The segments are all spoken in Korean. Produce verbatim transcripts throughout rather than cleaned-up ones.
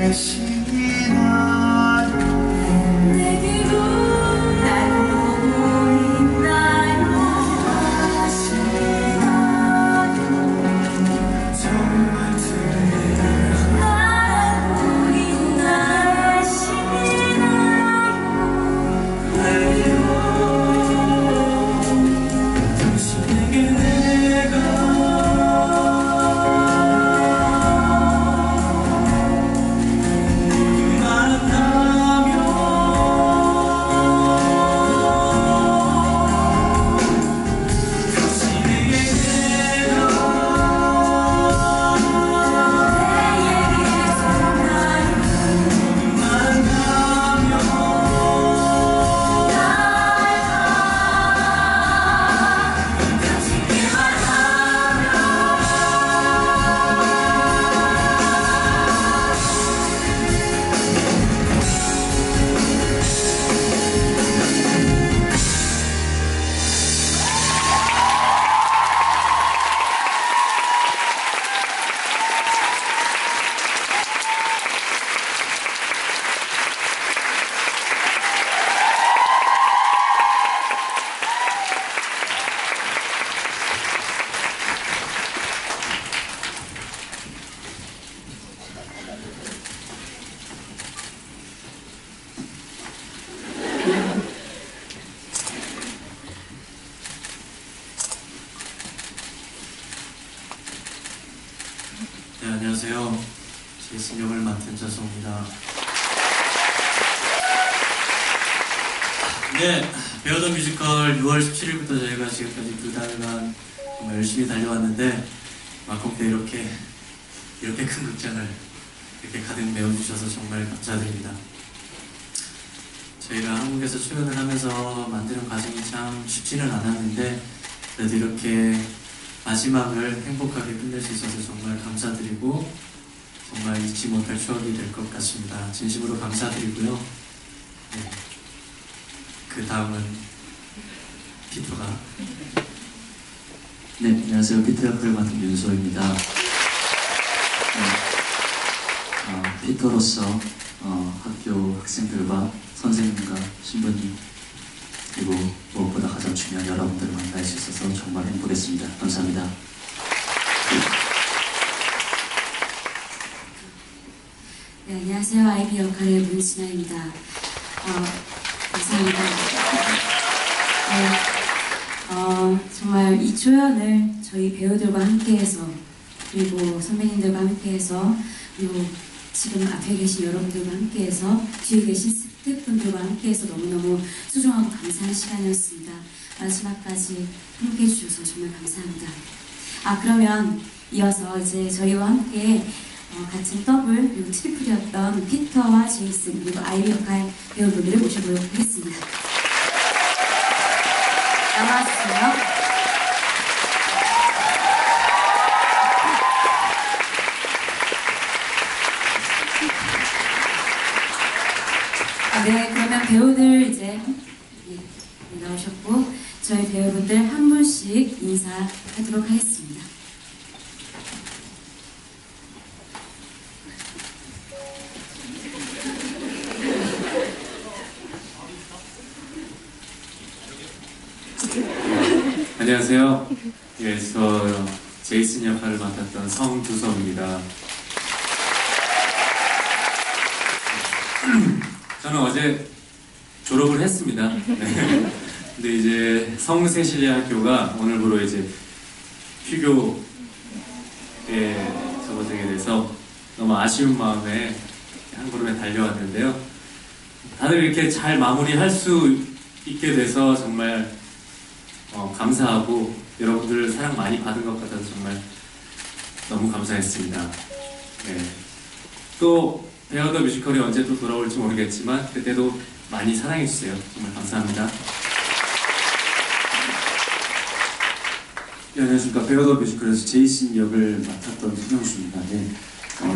네, 안녕하세요. 제이슨 역을 맡은 자성입니다. 네, 배우던 뮤지컬 유월 십칠일부터 저희가 지금까지 두 달간 정말 열심히 달려왔는데 마콩때 이렇게 이렇게 큰 극장을 이렇게 가득 메워주셔서 정말 감사드립니다. 저희가 한국에서 출연을 하면서 만드는 과정이 참 쉽지는 않았는데 그래도 이렇게 마지막을 행복하게 끝낼 수 있어서 정말 감사드리고 정말 잊지 못할 추억이 될 것 같습니다. 진심으로 감사드리고요. 네. 그 다음은 피터가 네, 안녕하세요. 피터 역을 맡은 윤소입니다. 네. 어, 피터로서 어, 학교 학생들과 선생님과 신부님 그리고 무엇보다 가장 중요한 여러분들을 만날 수 있어서 정말 행복했습니다. 감사합니다. 네, 안녕하세요. 아이비 역할의 문신아입니다. 어, 감사합니다. 네, 어, 정말 이 초연을 저희 배우들과 함께해서 그리고 선배님들과 함께해서 그리고 지금 앞에 계신 여러분들과 함께해서 뒤에 계신 스태프분들과 함께해서 너무너무 소중하고 감사한 시간이었습니다. 마지막까지 함께해 주셔서 정말 감사합니다. 아, 그러면 이어서 이제 저희와 함께 어, 같은 더블 그리고 트리플이었던 피터와 제이슨 그리고 아이비 역할 배우분들을 모셔보도록 하겠습니다. 나와주세요. 네, 그러면 배우들 이제 네, 나오셨고 저희 배우분들 한 분씩 인사하도록 하겠습니다. 안녕하세요. 예, 저 제이슨 역할을 맡았던 성두섭입니다. 저는 어제 졸업을 했습니다. 네. 근데 이제 성세실리아 학교가 오늘부로 이제 휴교에 접어들게 돼서 너무 아쉬운 마음에 한 걸음에 달려왔는데요. 다들 이렇게 잘 마무리할 수 있게 돼서 정말 어, 감사하고 여러분들 사랑 많이 받은 것 같아서 정말 너무 감사했습니다. 네. 또 배우더 뮤지컬이 언제 또 돌아올지 모르겠지만 그때도 많이 사랑해주세요. 정말 감사합니다. 네, 안녕하십니까. 배우더 뮤지컬에서 제이슨 역을 맡았던 손영수입니다. 네. 어,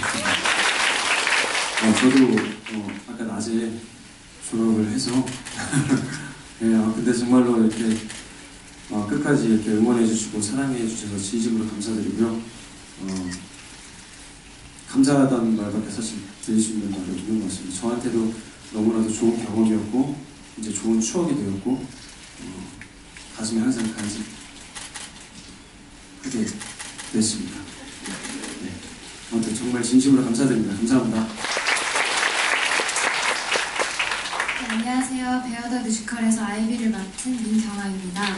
어, 저도 어, 아까 낮에 졸업을 해서 네, 어, 근데 정말로 이렇게 어, 끝까지 이렇게 응원해주시고 사랑해주셔서 진심으로 감사드리고요. 어, 감사하다는 말밖에 사실 드릴 수 있는 말이 없는 것 같습니다. 저한테도 너무나도 좋은 경험이었고 이제 좋은 추억이 되었고 어, 가슴에 항상 간직하게 됐습니다. 네. 아무튼 정말 진심으로 감사드립니다. 감사합니다. 네, 안녕하세요. 베어더 뮤지컬에서 아이비를 맡은 민경아입니다.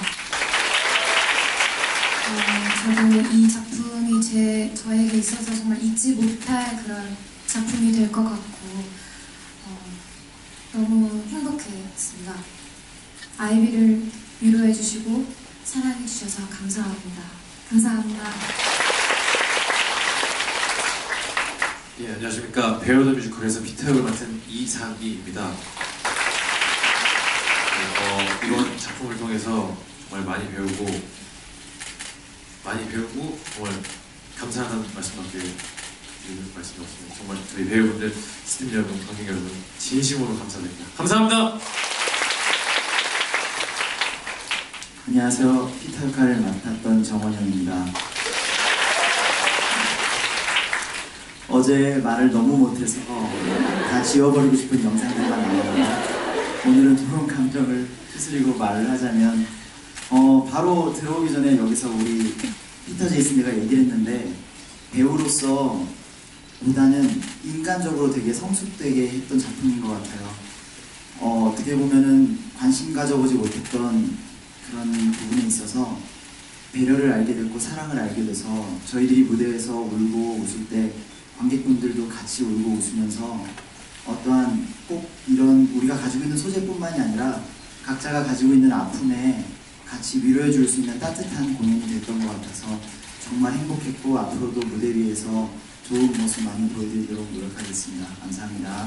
어, 저도 이 작품이 제, 저에게 있어서 정말 잊지 못할 그런 작품이 될 것 같고 어, 너무 행복했습니다. 아이비를 위로해주시고 사랑해주셔서 감사합니다. 감사합니다. 예, 안녕하십니까. 베어더 뮤지컬에서 피터 역을 맡은 이상희입니다. 네, 어, 이번 작품을 통해서 정말 많이 배우고 많이 배우고 정말 감사하다는 말씀밖에 드리는 말씀이 없습니다. 정말 저희 배우분들, 스태프 여러분, 관객 여러분 진심으로 감사드립니다. 감사합니다. 안녕하세요. 피터 역할을 맡았던 정원영입니다. 어제 말을 너무 못해서 다 지워버리고 싶은 영상들만 나오는데 오늘은 좋은 감정을 휘슬리고 말을 하자면 어, 바로 들어오기 전에 여기서 우리 피터 제이슨드가 얘기를 했는데 배우로서 보다는 인간적으로 되게 성숙되게 했던 작품인 것 같아요. 어, 어떻게 보면은 관심 가져보지 못했던 그런 부분에 있어서 배려를 알게 됐고 사랑을 알게 돼서 저희들이 무대에서 울고 웃을 때 관객분들도 같이 울고 웃으면서 어떠한 꼭 이런 우리가 가지고 있는 소재뿐만이 아니라 각자가 가지고 있는 아픔에 같이 위로해 줄 수 있는 따뜻한 공연이 됐던 것 같아서 정말 행복했고 앞으로도 무대 위에서 좋은 모습 많이 보여드리도록 노력하겠습니다. 감사합니다.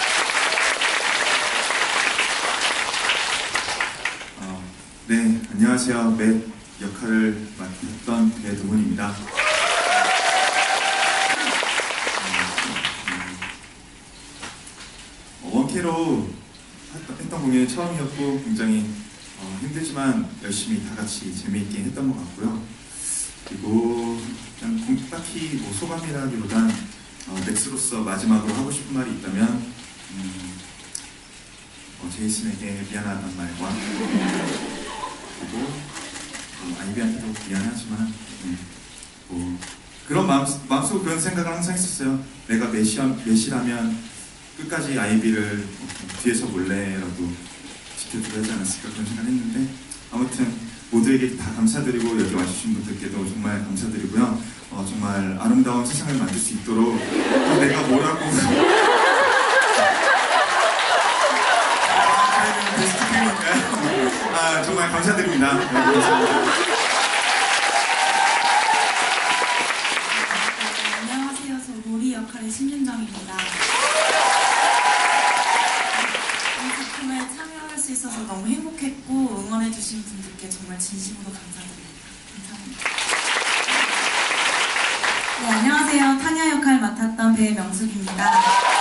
어, 네, 안녕하세요. 맷 역할을 맡았던 배동훈입니다. 어, 원캐로 했던, 했던 공연이 처음이었고 굉장히 어, 힘들지만 열심히 다 같이 재미있게 했던 것 같고요. 그리고 그냥 공- 딱히 뭐 소감이라기보단 어, 넥스로서 마지막으로 하고 싶은 말이 있다면 음, 어, 제이슨에게 미안하다는 말과 그리고 어, 아이비한테도 미안하지만 음, 뭐 그런 마음, 마음속으로 그런 생각을 항상 했었어요. 내가 메시, 메시라면 끝까지 아이비를 어, 뒤에서 몰래라도 지켜주려 하지 않았을까 그런 생각을 했는데 아무튼 모두에게 다 감사드리고 여기 와주신 분들께도 정말 감사드리고요. 어, 정말 아름다운 세상을 만들 수 있도록 또 내가 뭐라고 아, 정말 감사드립니다. 네, 감사합니다. 안녕하세요. 저 로리 역할의 신윤정입니다. 이 작품에 참여할 수 있어서 너무 행복했고 응원해주신 분들께 정말 진심으로 감사드립니다. 감사합니다. 네, 안녕하세요. 타냐 역할 맡았던 배명숙입니다.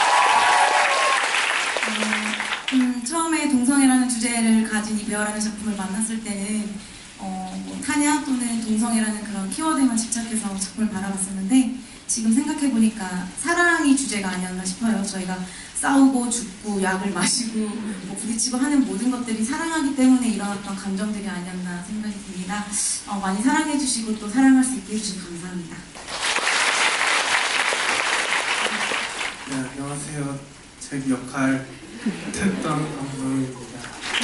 어, 음, 처음에 동성애라는 주제를 가진 이 배어라는 작품을 만났을 때는 어, 뭐, 타냐 또는 동성애라는 그런 키워드에만 집착해서 작품을 바라봤었는데 지금 생각해보니까 사랑이 주제가 아니었나 싶어요. 저희가 싸우고 죽고 약을 마시고 뭐 부딪히고 하는 모든 것들이 사랑하기 때문에 일어났던 감정들이 아니었나 생각이 듭니다. 어, 많이 사랑해주시고 또 사랑할 수 있게 해주셔서 감사합니다. 네, 안녕하세요. 제 역할 했던 강도입니다.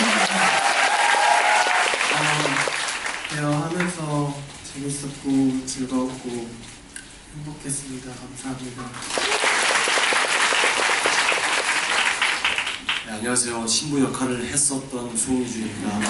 어, 대화하면서 재밌었고 즐거웠고 행복했습니다. 감사합니다. 네, 안녕하세요. 신부 역할을 했었던 송희주입니다. 어,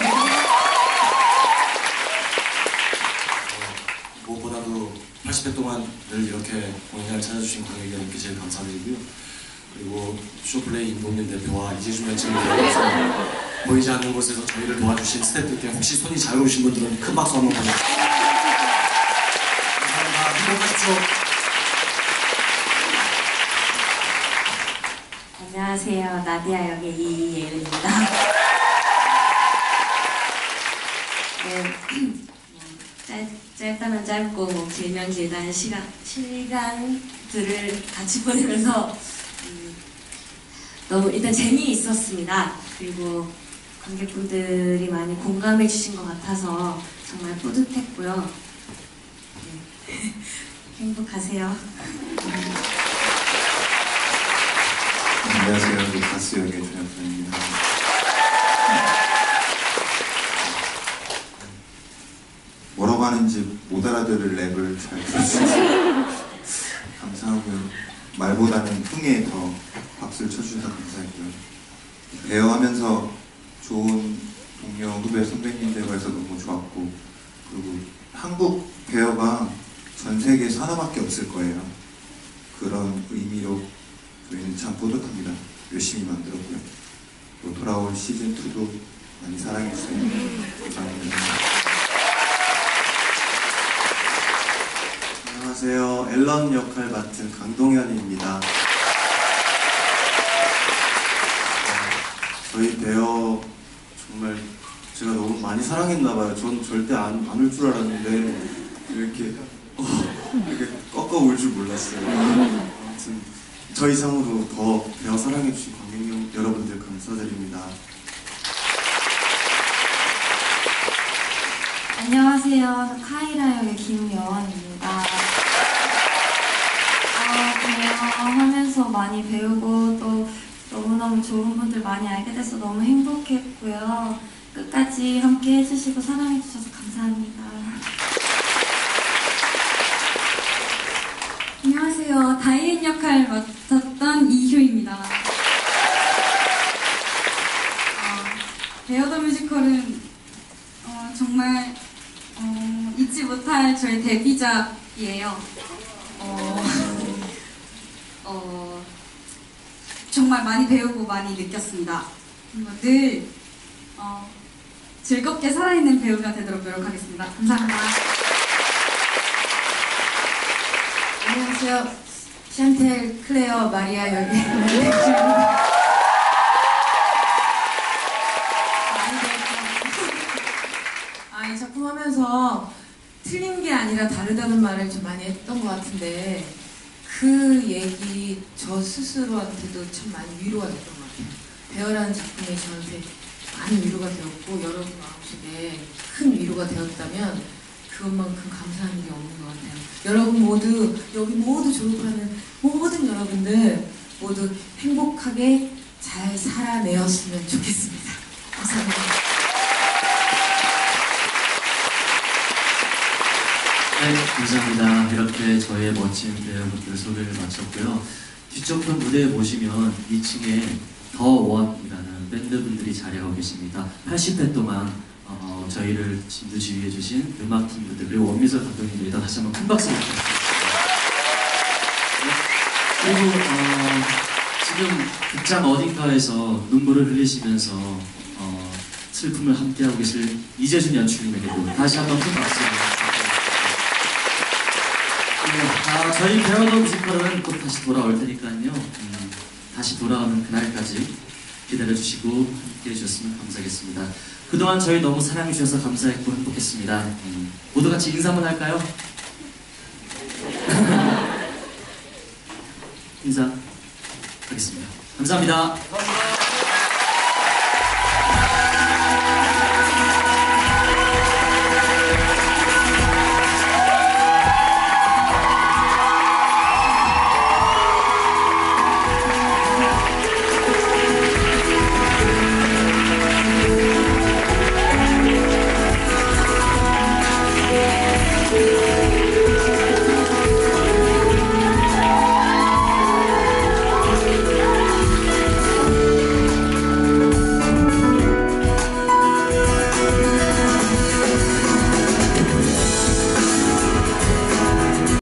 무엇보다도 팔십 회 동안 늘 이렇게 공연장을 찾아주신 관객 여러분께 제일 감사드리고요. 그리고 쇼플레이 임동민 대표와 이재준 연출님께서 보이지 않는 곳에서 저희를 도와주신 스태프들께 혹시 손이 자유로우신 분들은 큰 박수 한번 보내주세요. 감사합니다. 행복하십시오. 안녕하세요. 나디아 역의 이예은입니다. 네, 뭐, 짧, 짧다면 짧고 뭐 길면 길다는 시간, 시간들을 같이 보내면서 음, 너무 일단 재미있었습니다. 그리고 관객분들이 많이 공감해 주신 것 같아서 정말 뿌듯했고요. 네. 행복하세요. 안녕하세요. 가수 역의 조현표입니다. 뭐라고 하는지 못 알아들을 랩을 잘 들어주셔서 감사하고요. 말보다는 흥에 더 박수를 쳐주셔서 감사했고요. 배워하면서 좋은 동료, 후배, 선배님들과 해서 너무 좋았고, 그리고 한국 배어가 전 세계에서 하나밖에 없을 거예요. 그런 의미로 저희는 참 뿌듯합니다. 열심히 만들었고요. 또 돌아올 시즌이도 많이 사랑해주세요. 감사합니다. 안녕하세요. 앨런 역할 맡은 강동현입니다. 저희 배어 정말 제가 너무 많이 사랑했나봐요. 전 절대 안 울 줄 알았는데 이렇게 어, 이렇게 꺾어 울 줄 몰랐어요. 아무튼 저 이상으로 더 배어 사랑해주신 관객 여러분들 감사드립니다. 안녕하세요. 저 카이라 역의 김여원입니다. 어, 배어 하면서 많이 배우고 또 너무너무 좋은 분들 많이 알게 돼서 너무 행복했고요. 끝까지 함께 해주시고 사랑해주셔서 감사합니다. 안녕하세요. 다이앤 역할 맡았던 이효입니다. 어, 베어 더 뮤지컬은 어, 정말 어, 잊지 못할 저의 데뷔작이에요. 어, 어, 정말 많이 배우고 많이 느꼈습니다. 늘 어, 즐겁게 살아있는 배우가 되도록 노력하겠습니다. 감사합니다. 안녕하세요. 샨텔, 클레어, 마리아 역의 김입니다. 아, 이 작품 하면서 틀린 게 아니라 다르다는 말을 좀 많이 했던 것 같은데 그 얘기 저 스스로한테도 참 많이 위로가 됐던 것 같아요. 배어라는 작품이 저한테 많은 위로가 되었고 여러분 마음속에 큰 위로가 되었다면 그것만큼 감사한 일이 없는 것 같아요. 여러분 모두 여기 모두 졸업하는 모든 여러분들 모두 행복하게 잘 살아내었으면 좋겠습니다. 감사합니다. 네, 감사합니다. 이렇게 저의 멋진 배우분들 소개를 마쳤고요. 뒤쪽편 무대에 보시면 이 층에 더 원이라는 밴드분들이 자리하고 계십니다. 팔십 회 동안 어, 저희를 진두지휘해주신 음악팀분들 그리고 원미설 감독님들이 다시 한번 큰 박수 부탁드립니다. 그리고 어, 지금 극장 어딘가에서 눈물을 흘리시면서 어, 슬픔을 함께하고 계실 이재준 연출님에게도 다시 한번 큰 박수 부탁드립니다. 아, 저희 베어 더 뮤지컬은 곧 다시 돌아올 테니까요. 음, 다시 돌아오는 그날까지 기다려주시고 함께 해주셨으면 감사하겠습니다. 그동안 저희 너무 사랑해주셔서 감사했고 행복했습니다. 음, 모두 같이 인사 한번 할까요? 인사 하겠습니다. 감사합니다.